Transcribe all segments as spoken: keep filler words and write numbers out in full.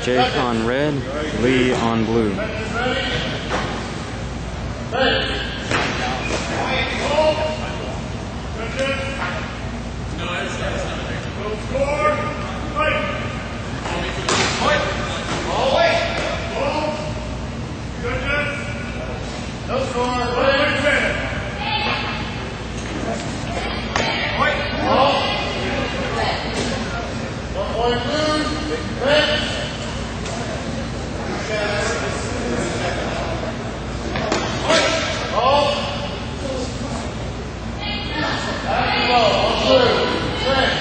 Jake on red, Lee on blue. No score. One point blue. Red. Ball. Back ball. On blue. Red.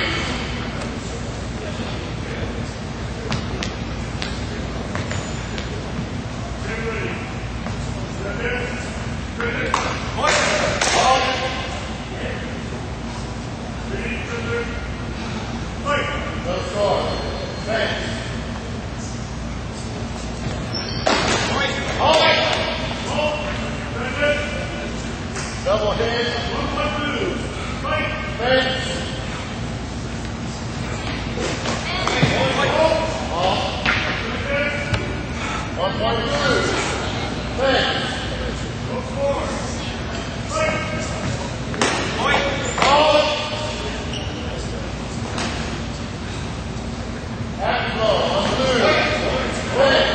No score. Thanks. Double hit. Thanks. One point blue. Thanks. Happy ball on blue. Red.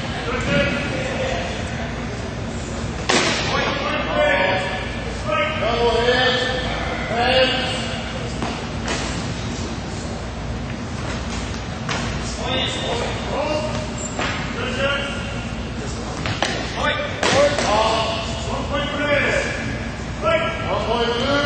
Double hit. Red. One point blue.